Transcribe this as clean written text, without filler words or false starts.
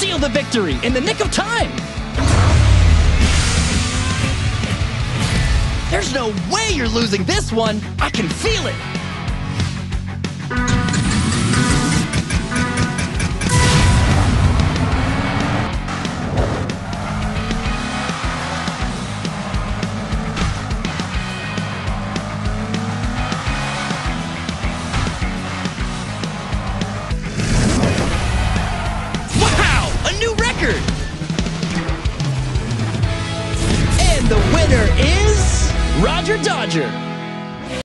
steal the victory in the nick of time. There's no way you're losing this one. I can feel it. Wow, a new record. And the winner is Rodger Dodger.